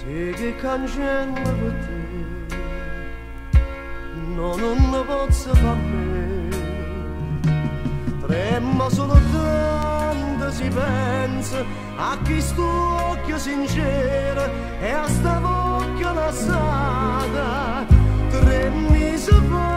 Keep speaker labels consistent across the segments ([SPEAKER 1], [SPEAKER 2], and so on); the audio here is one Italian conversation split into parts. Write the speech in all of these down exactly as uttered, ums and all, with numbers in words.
[SPEAKER 1] e che cancello per te, no, non ne posso fare me. Trema solo tanto si pensa a chi sto occhio sincero e a sta bocca lasciata tre mesi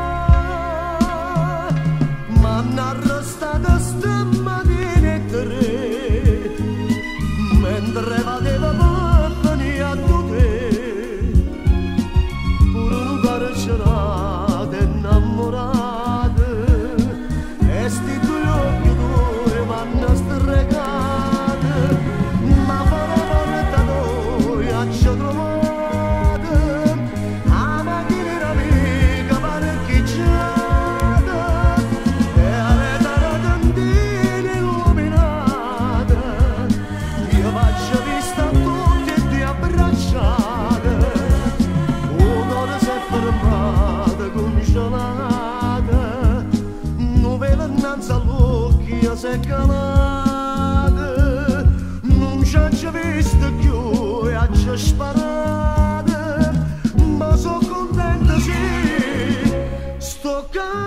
[SPEAKER 1] fa, ma n'ha arrestata stamattina e tre mentre vadeva per venire a te, pure un carcerato innamorato e sti due occhi tuoi m'hanno stregate, ma per porta noi ci ho trovato a macchina amica parcheggiata e avete la tendina illuminata. Io faccio vista a tutti e ti abbracciate, un cuore si è fermato congelata, nuvole innanzi all'occhio si è calata, non ci ho visto più e ci ho sparato, ma sono contento sì, sto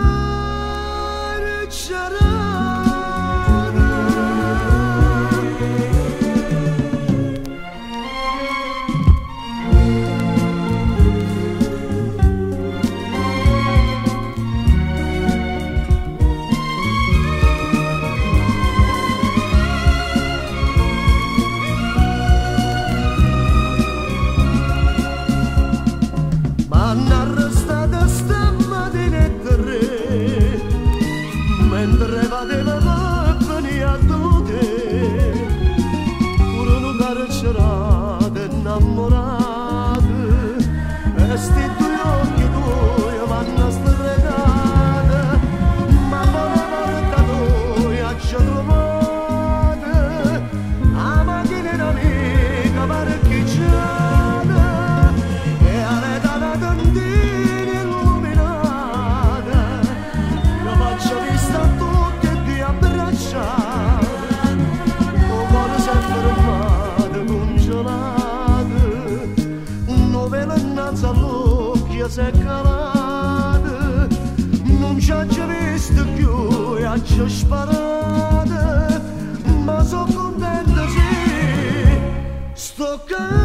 [SPEAKER 1] carcerata. M'hanno arrestata stamattina e tre mentre vadeva per venire a te, pure un carcerato innamorato e sti due occhi tuoi m'hanno stregata, ma per porta noi ci ho trovato a macchina amica parcheggiata e avete la tendina illuminata. Io faccio vista a tutti e ti abbracciate, un cuore si è fermato congelato, un nuvole innanzi all'occhio si è calato, non ci ho visto più e ci ho sparato, ma sono contento sì, sto